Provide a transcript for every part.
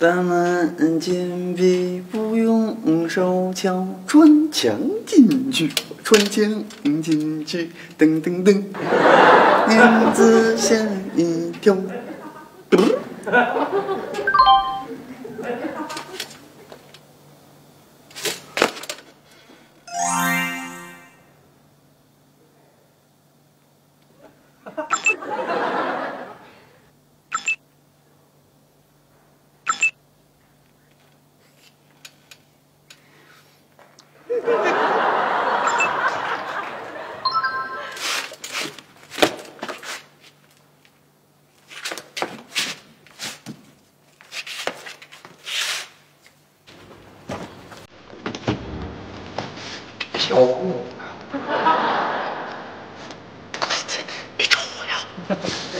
咱们金币不用手敲，穿墙进去，穿墙进去，噔噔噔，燕子吓一跳。小姑，别瞅我呀！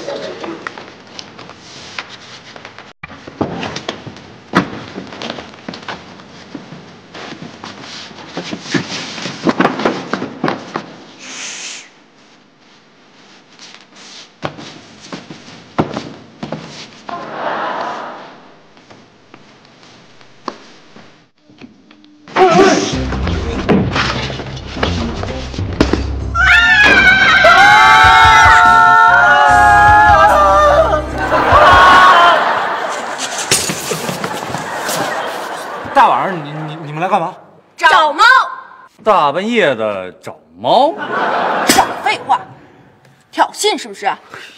大晚上你们来干嘛？ 找猫。 大半夜的找猫？ 少废话，挑衅是不是？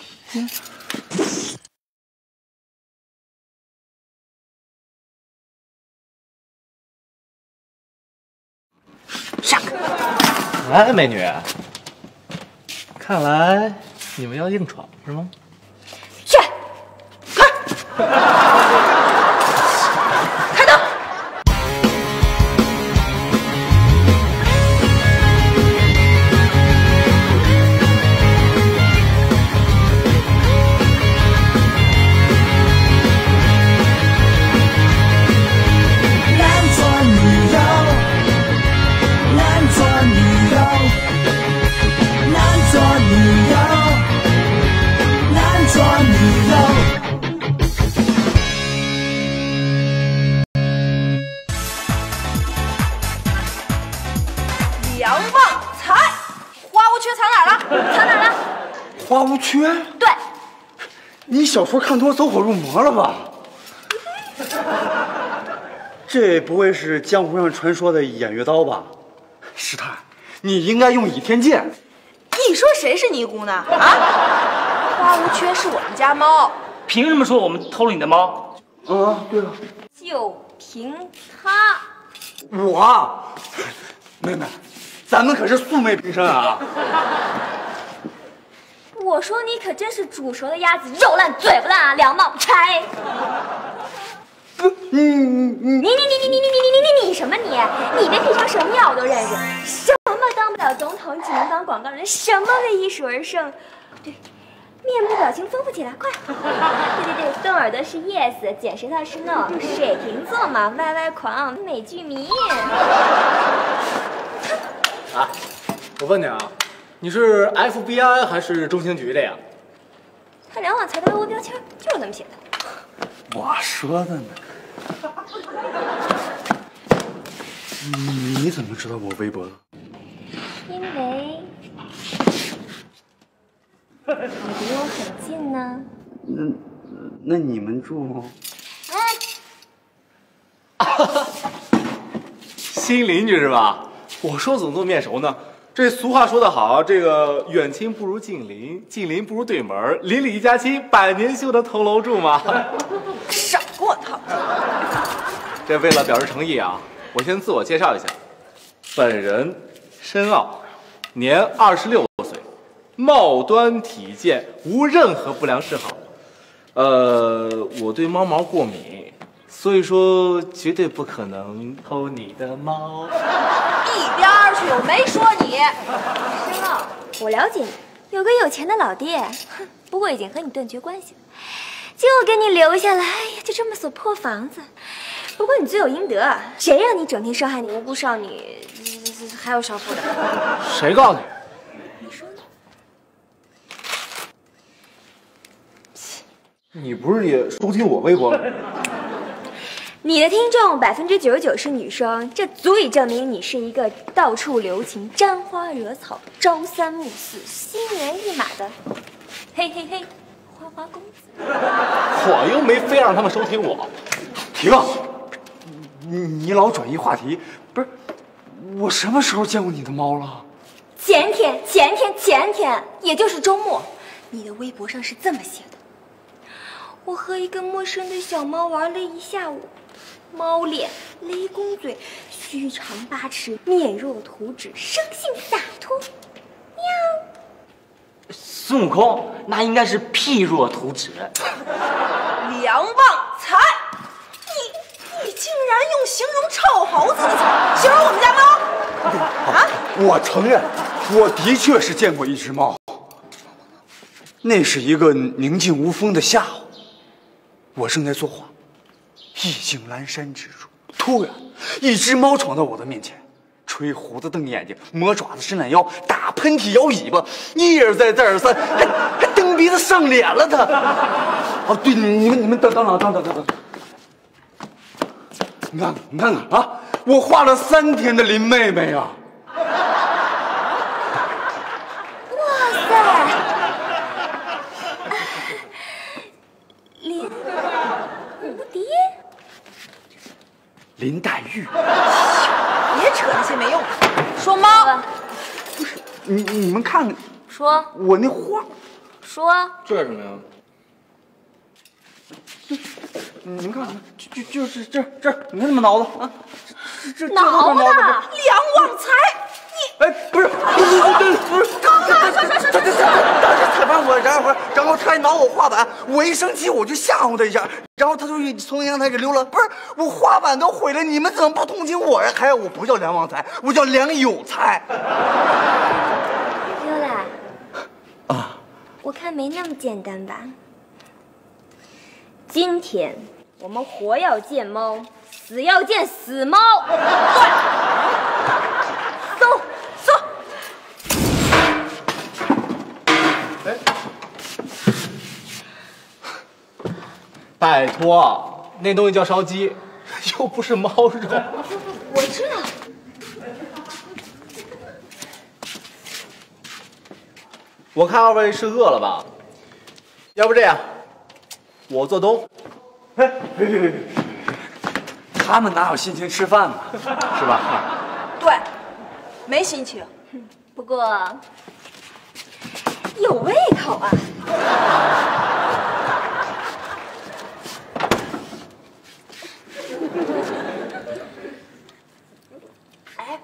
上课。 哎，美女，看来你们要硬闯是吗？ 去，快！开灯。梁旺财，花无缺藏哪儿了？藏哪儿了？ 花无缺？ 对， 你小说看多走火入魔了吧？这不会是江湖上传说的偃月刀吧？师太，你应该用倚天剑。 你说谁是尼姑呢？啊，花无缺是我们家猫， 凭什么说我们偷了你的猫？ 啊，对了， 就凭它。 我，妹妹，咱们可是素昧平生啊！ 我说你可真是煮熟的鸭子，肉烂嘴不烂啊，梁茂柴！你什么你？你连平常什么鸟都认识，什么当不了总统，只能当广告人，什么为艺术而生？对，面部表情丰富起来，快！对，动耳朵是 yes， 剪舌头是 no， 水瓶座嘛，YY 狂，美剧迷。 啊，我问你啊，你是 FBI 还是中情局的呀？ 他梁旺财的微博标签就是这么写的。 我说的呢。你怎么知道我微博的？ 因为你离我很近呢。 那你们住？ 新邻居是吧？我说怎么这么面熟呢？这俗话说得好，这个远亲不如近邻，近邻不如对门，邻里一家亲，百年修得同楼住嘛。 少给我套！ 这为了表示诚意啊，我先自我介绍一下，本人申奥，年26岁，貌端体健，无任何不良嗜好。我对猫毛过敏，所以说绝对不可能偷你的猫。 一边儿去！我没说你。 申奥，我了解你，有个有钱的老爹，哼，不过已经和你断绝关系了，就给你留下来。哎呀，就这么所破房子。不过你罪有应得，谁让你整天伤害你无辜少女，还有少妇的？ 谁告诉你？ 你说呢？ 你不是也收听我微博吗？ 你的听众99%是女生，这足以证明你是一个到处留情、沾花惹草、朝三暮四、心猿意马的嘿嘿嘿花花公子。 我又没非让他们收听我。 停！你老转移话题，不是？我什么时候见过你的猫了？ 前天，也就是周末，你的微博上是这么写的：我和一个陌生的小猫玩了一下午。猫脸，雷公嘴，须长8尺，面若涂脂，生性洒脱。喵。 孙悟空那应该是屁若涂脂。 梁旺财，你竟然用形容臭猴子的词形容我们家猫？啊！ 我承认，我的确是见过一只猫。那是一个宁静无风的下午，我正在作画。意境阑珊之处，突然，一只猫闯到我的面前，吹胡子瞪眼睛，磨爪子伸懒腰，打喷嚏摇尾巴，一而再再而三，还蹬鼻子上脸了他。哦，对，你们等，你看看啊，我画了3天的林妹妹啊。 哇塞，林蝴蝶。 林黛玉， 别扯那些没用的，说猫。 不是你们看看， 说我那画， 说这是什么呀？ 你们看看，就是这，你看怎么挠的啊？这挠的，梁旺财， 哎，不是，刚才他踩翻我，然后他还挠我画板，我一生气我就吓唬他一下，然后他就从阳台给溜了。不是，我画板都毁了，你们怎么不同情我呀？还有，我不叫梁旺财，我叫梁有才。 溜啦， 啊， 我看没那么简单吧。今天我们活要见猫，死要见死猫。对，搜。 哎，拜托，那东西叫烧鸡，又不是猫肉。 我知道。 我看2位是饿了吧？要不这样，我做东。 哎，别，他们哪有心情吃饭呢？ 是吧？ 对，没心情。 不过有胃口啊。哎。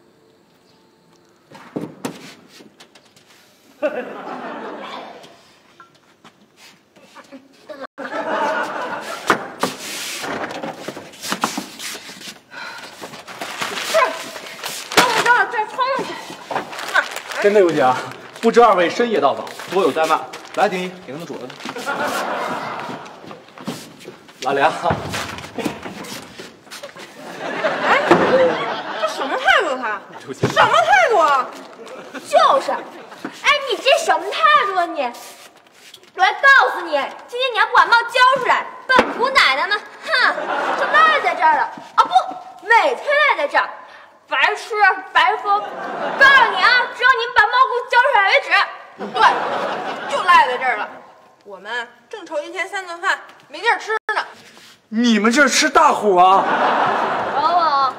真对不起啊，不知2位深夜到访，多有怠慢。来，丁一，给他们煮了。老梁， 哎，这什么态度他？ 对不起。 什么态度啊？ 就是，哎，你这什么态度啊你？我来告诉你，今天你要不把猫交出来，本姑奶奶们，哼，就赖在这儿了。啊不，每天赖在这儿。白吃白喝，告诉你啊，只有你们把猫给我交出来为止。 对，就赖在这儿了。我们正愁一天3顿饭没地儿吃呢。 你们这吃大户啊？ 哦，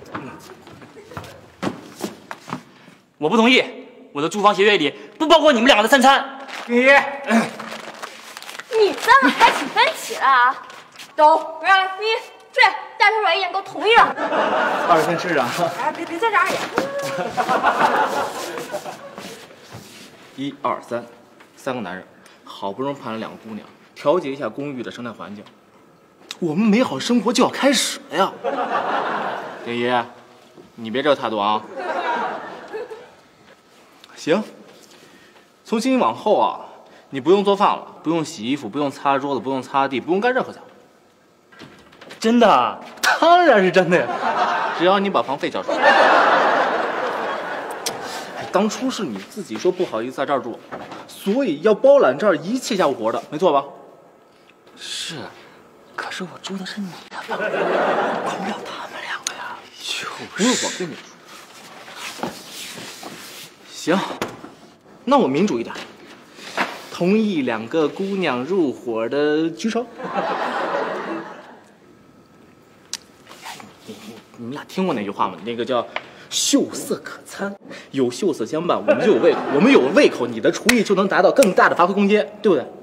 我不同意，我的住房协约里不包括你们2个的3餐。 丁一， 你3个还起分歧了啊？都让你这大头软一眼给我同意了。 2位先吃着。 哎，别在这儿演。1、2、3，3个男人，好不容易盼了2个姑娘，调节一下公寓的生态环境，我们美好生活就要开始了呀。丁一，你别这个态度啊。行，从今天往后啊，你不用做饭了，不用洗衣服，不用擦桌子，不用擦地，不用干任何家务。 真的？ 当然是真的呀，只要你把房费交出来。当初是你自己说不好意思在这儿住，所以要包揽这儿一切家务活的，没错吧？ 是，可是我住的是你的房，管不了他们两个呀。 不是我跟你说。行，那我民主一点，同意2个姑娘入伙的举手。你们俩听过那句话吗？那个叫“秀色可餐”，有秀色相伴，我们就有胃口。我们有胃口，你的厨艺就能达到更大的发挥空间，对不对？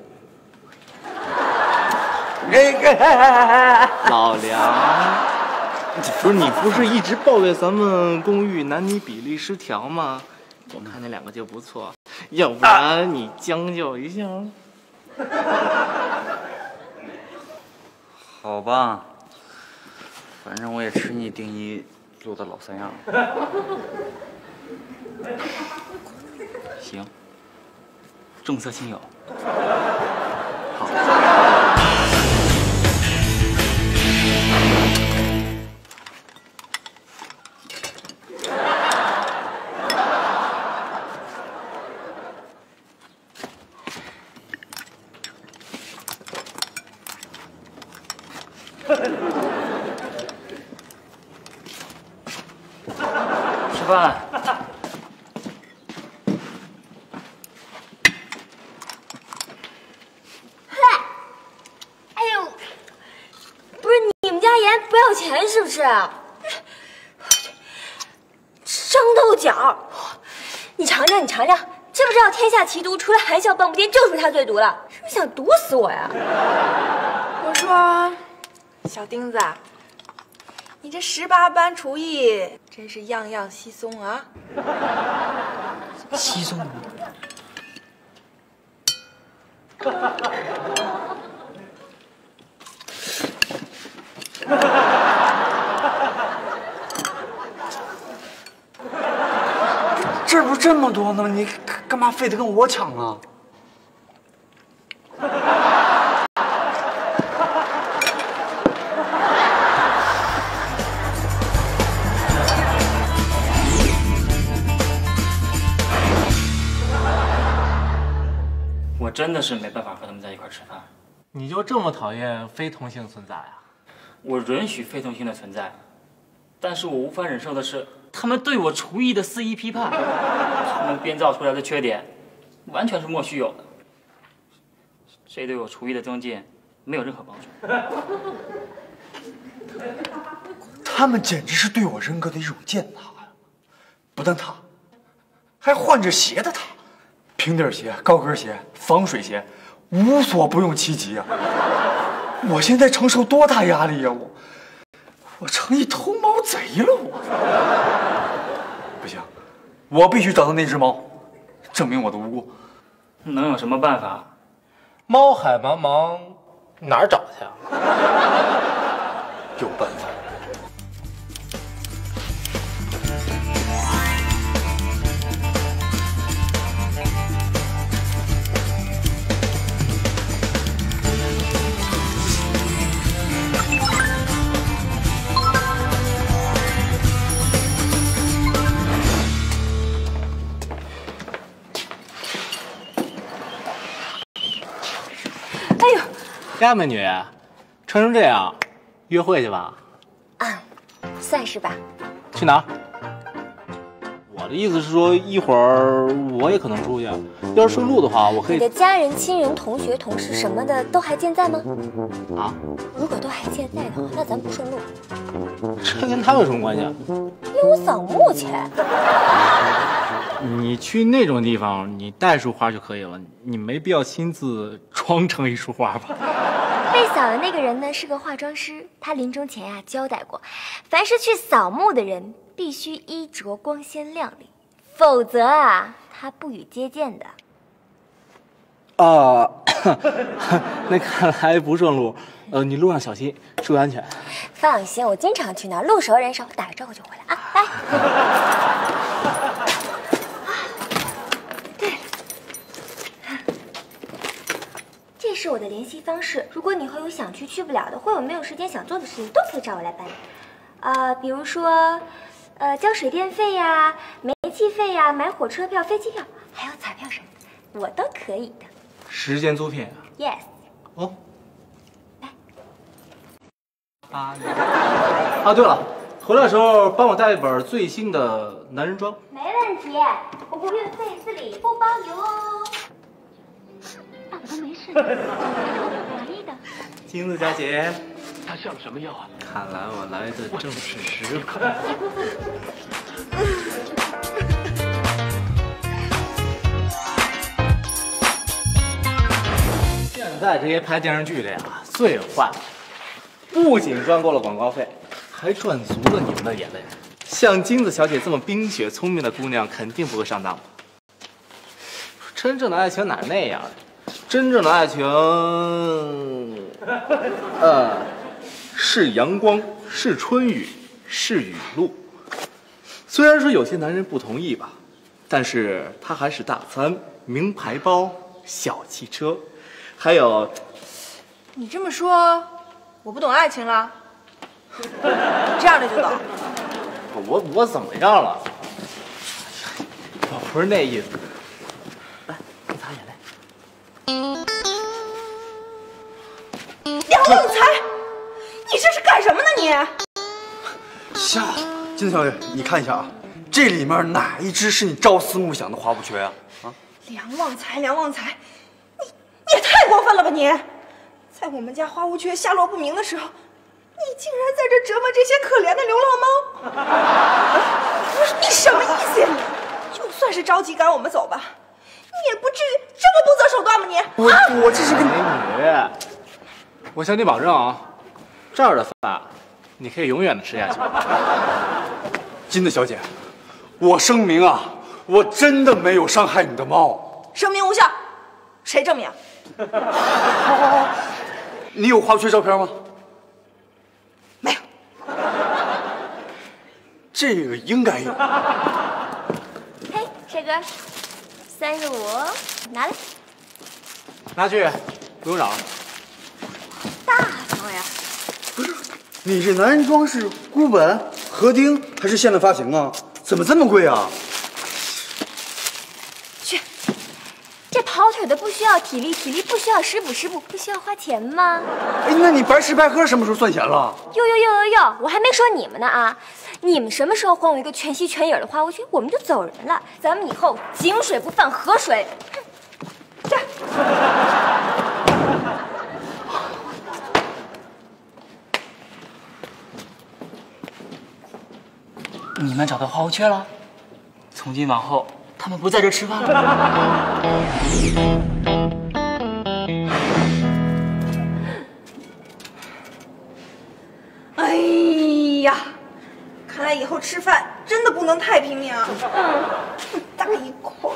老梁，不是你不是一直抱怨咱们公寓男女比例失调吗？我看那2个就不错，要不然你将就一下。 好吧，反正我也吃你定一做的老3样了。 行，重色轻友。 好。 吃饭。 哎呦，不是你们家盐不要钱是不是？生豆角，你尝尝，你尝尝，知不知道天下奇毒，除了含笑半步癫，就属它最毒了？是不是想毒死我呀？ 我说，小钉子，你这18般厨艺真是样样稀松啊！ 稀松。 这不这么多呢吗？你干嘛非得跟我抢啊？ 我真的是没办法和他们在一块吃饭。 你就这么讨厌非同性存在啊？ 我允许非同性的存在，但是我无法忍受的是他们对我厨艺的肆意批判。他们编造出来的缺点，完全是莫须有的。这对我厨艺的增进没有任何帮助。 他们简直是对我人格的一种践踏呀！不但踏，还换着鞋的踏，平底鞋、高跟鞋、防水鞋，无所不用其极啊！我现在承受多大压力呀！我成一偷猫贼了！不行，我必须找到那只猫，证明我的无辜。 能有什么办法？ 猫海茫茫，哪儿找去啊？ 有办法。 呀，美女，穿成这样，约会去吧？ 啊，算是吧。 去哪儿？我的意思是说，一会儿我也可能出去，要是顺路的话，我可以。 你的家人、亲人、同学、同事什么的都还健在吗？ 啊？ 如果都还健在的话，那咱不顺路。 这跟他有什么关系啊？ 因为我扫墓去。 你去那种地方，你带束花就可以了，你没必要亲自装成一束花吧？ 被扫的那个人呢是个化妆师，他临终前呀交代过，凡是去扫墓的人必须衣着光鲜亮丽，否则啊他不予接见的。 那看来不顺路，你路上小心，注意安全。 放心，我经常去那儿，路熟人熟，打个招呼就回来啊，拜。这是我的联系方式，如果你以后有想去去不了的，或有没有时间想做的事情，都可以找我来办理。比如说，交水电费呀、煤气费呀、买火车票、飞机票，还有彩票什么的，我都可以的。 时间租赁啊 Yes。 哦。 来。 啊，对了，回来的时候帮我带一本最新的男人装。 没问题，不过运费自理不包邮哦。爸爸都没事，满意的。 金子小姐， 他像什么药啊？ 看来我来的正是时刻。现在这些拍电视剧的呀，最坏，不仅赚够了广告费，还赚足了你们的眼泪。像金子小姐这么冰雪聪明的姑娘，肯定不会上当吧？真正的爱情哪那样？真正的爱情，是阳光，是春雨，是雨露。虽然说有些男人不同意吧，但是他还是大餐、名牌包、小汽车，还有…… 你这么说，我不懂爱情了？这样的就懂。 我怎么样了？我不是那意思。来，你擦眼泪。 梁旺财，你这是干什么呢你？ 下，金子小姐，你看一下啊，这里面哪一只是你朝思暮想的花无缺啊？啊！ 梁旺财，梁旺财，你也太过分了吧你！在我们家花无缺下落不明的时候，你竟然在这折磨这些可怜的流浪猫！你什么意思呀你？就算是着急赶我们走吧，你也不至于这么不择手段吧你？ 我这是个美女，我向你保证啊，这儿的饭你可以永远的吃下去。 金子小姐，我声明啊，我真的没有伤害你的猫。 声明无效，谁证明？ 你有花无缺照片吗？ 没有。 这个应该有。 嘿，帅哥，35，拿来。 拿去，不用找了。 大方呀！ 你这男人装是孤本、合钉还是限量发行啊？怎么这么贵啊？ 去，这跑腿的不需要体力，体力不需要食补，食补不需要花钱吗？ 哎，那你白吃白喝什么时候算钱了？ 哟，我还没说你们呢啊！你们什么时候还我一个全息全影的花无缺，我们就走人了。咱们以后井水不犯河水。这。 你们找到花无缺了？从今往后，他们不在这吃饭了。 哎呀，看来以后吃饭真的不能太拼命啊！大一口。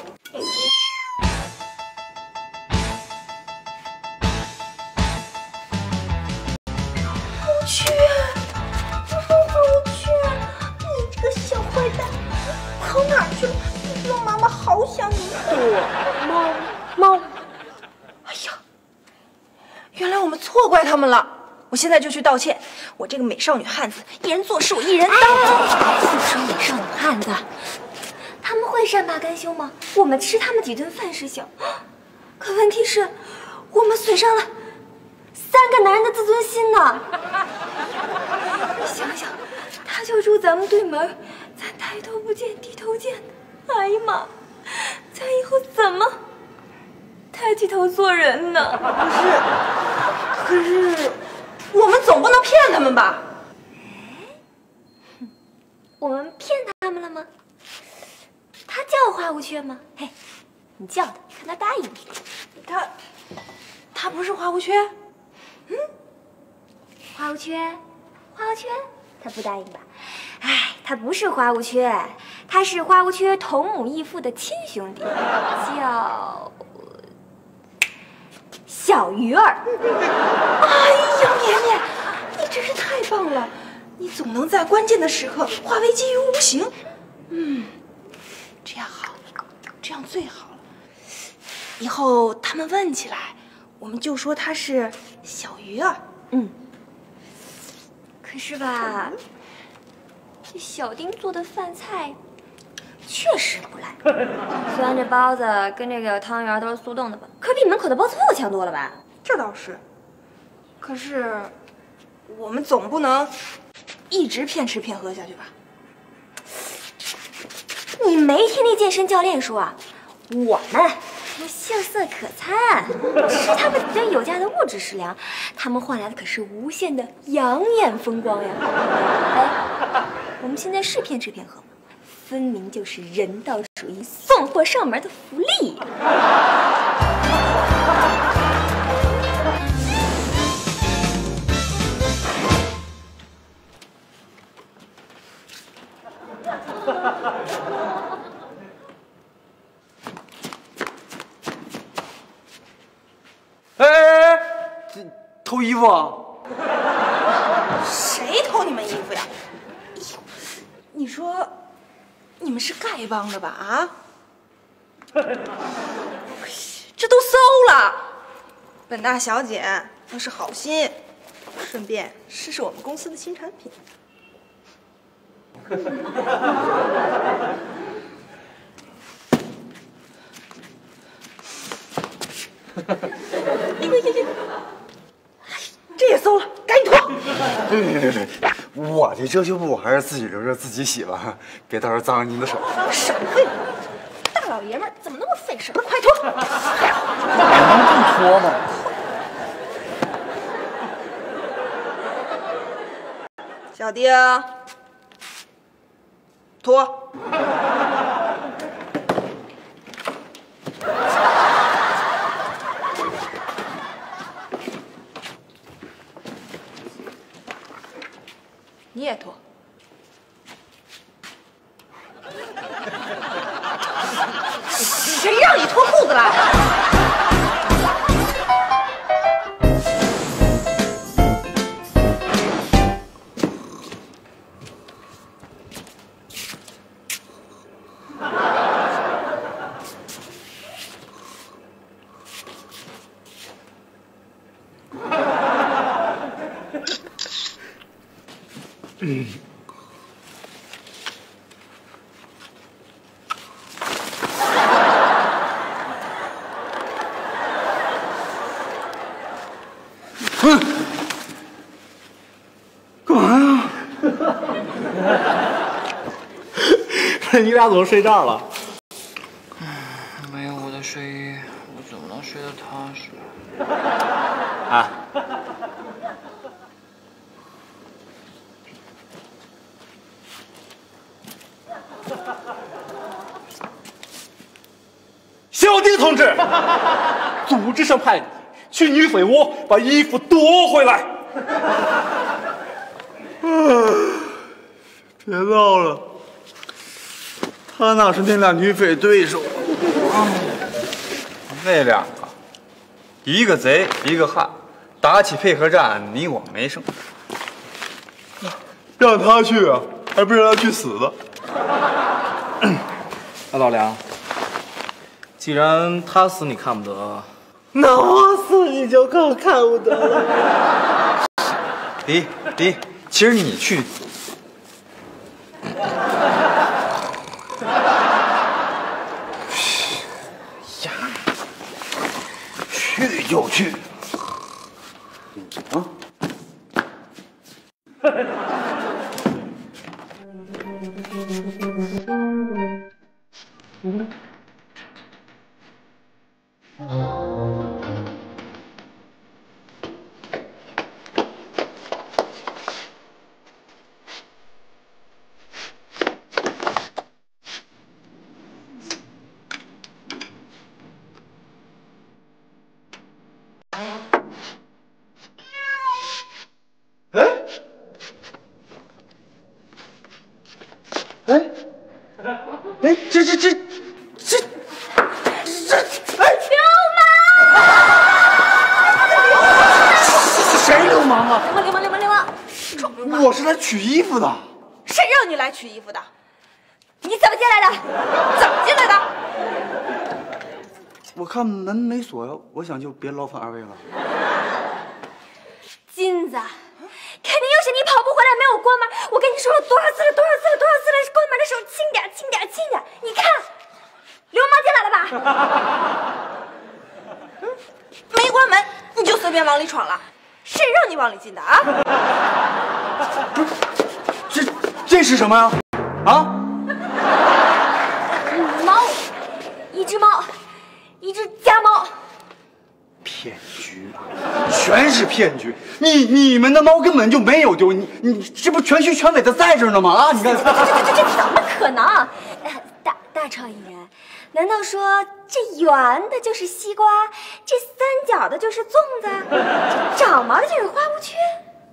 无缺，无缺，你这个小坏蛋，跑哪儿去了？你知道妈妈好想你。猫。哎呀，原来我们错怪他们了。我现在就去道歉。我这个美少女汉子，一人做事我一人当。 不说美少女汉子，他们会善罢甘休吗？我们吃他们几顿饭是小，可问题是，我们损伤了3个男人的自尊心呢。你想想，他就住咱们对门，咱抬头不见低头见的，哎呀妈，咱以后怎么抬起头做人呢？ 可是，我们总不能骗他们吧？ 我们骗他们了吗？他叫花无缺吗？嘿，你叫他，看他答应你。 他不是花无缺？ 花无缺，他不答应吧？哎，他不是花无缺，他是花无缺同母异父的亲兄弟，叫小鱼儿。 哎呀，绵绵，你真是太棒了！你总能在关键的时刻化危机于无形。这样好，这样最好了。以后他们问起来，我们就说他是小鱼儿。 可是吧，这小丁做的饭菜确实不赖。 虽然这包子跟这个汤圆都是速冻的吧，可比门口的包子铺强多了吧？ 这倒是。可是， 我们总不能一直骗吃骗喝下去吧？ 你没听那健身教练说啊，我们秀色可餐，吃他们比较有价的物质食粮，他们换来的可是无限的养眼风光呀！哎，我们现在是骗吃骗喝吗？分明就是人道主义送货上门的福利。 哎，这偷衣服啊？ 谁偷你们衣服呀？哎呦，你说你们是丐帮的吧？啊？这都搜了。本大小姐那是好心，顺便试试我们公司的新产品。这也搜了，赶紧脱！ 对，我的遮羞布还是自己留着自己洗吧，别到时候脏了您的手。 少废话，大老爷们儿怎么那么费事？快脱！ 能不脱吗？ 小丁，脱！你也脱。谁让你脱裤子了？ 干嘛呀？ 你俩怎么睡这儿了？ 没有我的睡衣，我怎么能睡得踏实？ 啊，小丁同志，组织上派你去女匪窝把衣服夺回来。 别闹了，他哪是那俩女匪对手？ 那两个，一个贼，一个汉，打起配合战，你我没胜。 让他去啊，还不是让他去死的？ 老梁，既然他死你看不得， 那我死你就更看不得了。 离，其实你去。 去就去。啊！我是来取衣服的。 谁让你来取衣服的？ 你怎么进来的？ 怎么进来的？ 我看门没锁呀，我想就别劳烦二位了。 金子，肯定又是你跑步回来没有关门。我跟你说了多少次了，关门的时候轻点。你看，流氓进来了吧？ 没关门你就随便往里闯了？ 谁让你往里进的啊？ 这是什么呀？啊？ 猫，一只猫，一只家猫。 骗局，全是骗局！你们的猫根本就没有丢，你这不全虚全伪的在这儿呢吗？啊，你看， 这怎么可能？大超艺人，难道说这圆的就是西瓜，这三角的就是粽子，这长毛的就是花无缺？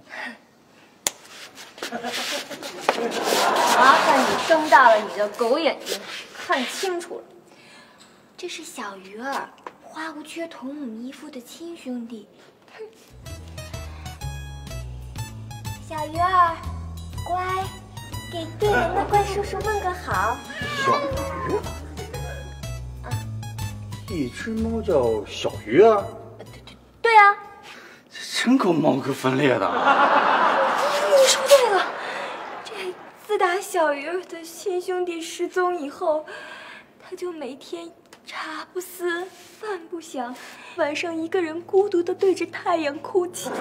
麻烦你睁大了你的狗眼睛，看清楚了，这是小鱼儿，花无缺同母异父的亲兄弟。哼，小鱼儿，乖，给对门的怪叔叔问个好。 小鱼，一只猫叫小鱼啊？ 对啊， 真够猫哥分裂的。 你说对了，这自打小鱼儿的亲兄弟失踪以后，他就每天茶不思饭不想，晚上一个人孤独地对着太阳哭泣。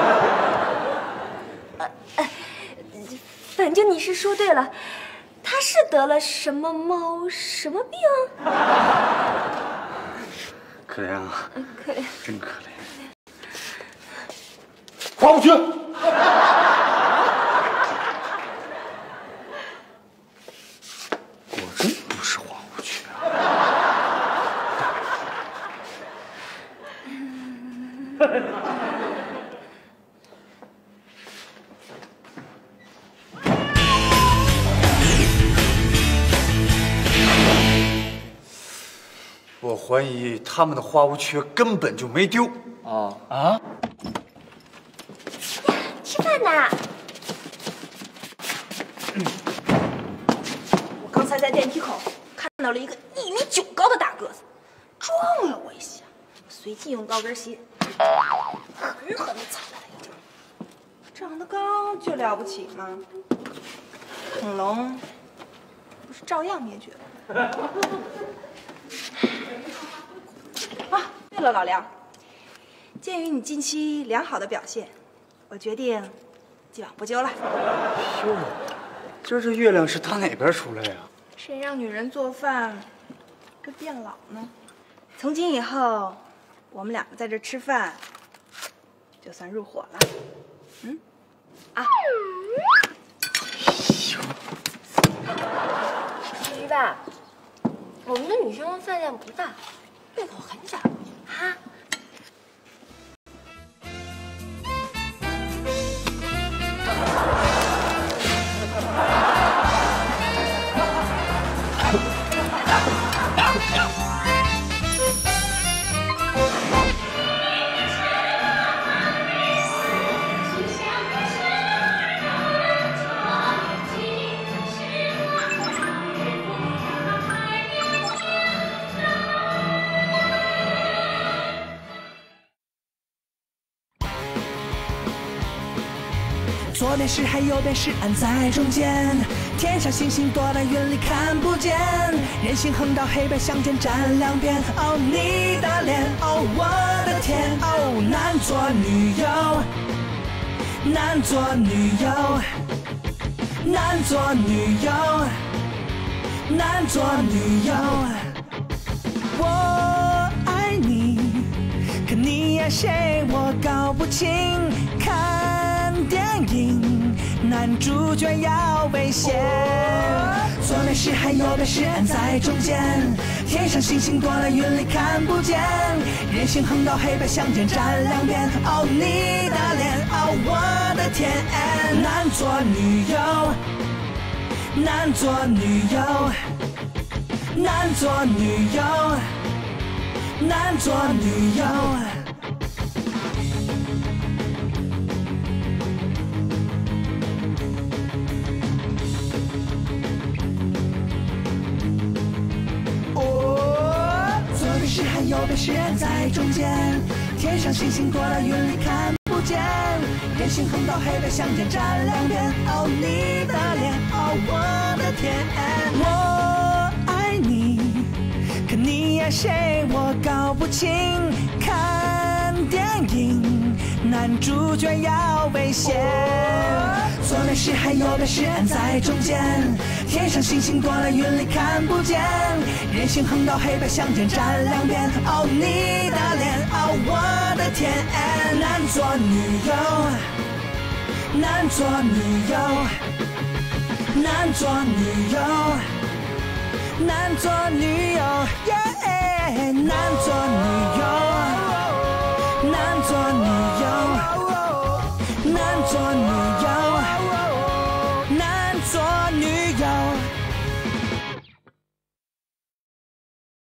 反正你是说对了，他是得了什么猫什么病？ 可怜啊， 可怜， 真可怜。花无缺，果真不是花无缺啊！我怀疑他们的花无缺根本就没丢。 啊！ 吃饭呢。 我刚才在电梯口看到了一个1.9米高的大个子，撞了我一下，我随即用高跟鞋狠狠地踩了他一脚。长得高就了不起吗？恐龙不是照样灭绝了？啊，对了，老梁，鉴于你近期良好的表现，我决定既往不咎了。 哟，今儿这月亮是打哪边出来呀？ 谁让女人做饭会变老呢？从今以后，我们两个在这吃饭，就算入伙了。嗯，啊， 鱼吧，我们的女生的饭量不大，胃口很小哈。 左边是海，右边是岸，在中间。天上星星多的云里看不见，人行横道，黑白相间站两边。哦，你的脸，哦，我的天，哦，难做女友，难做女友，难做女友，难做女友。我爱你，可你爱谁我搞不清。看电影，男主角要危险。左边是海，右边是岸，在中间。天上星星多了，云里看不见。人行横道，黑白相间站两边。哦，你的脸，哦，我的天，难做女友，难做女友，难做女友，难做女友。是海，右边是岸，在中间。天上星星多了，云里看不见。人行横道，黑白相间站两边。哦，你的脸，哦，我的天，我爱你，可你爱谁我搞不清。看电影， 男主角要危险。左边是海，右边是岸，在中间，天上星星多了，云里看不见。人行横道，黑白相间站两边。哦，你的脸，哦，我的天，男左女右，男左女右，男左女右，男左女右，耶，男左女右，男左女右，男左女右。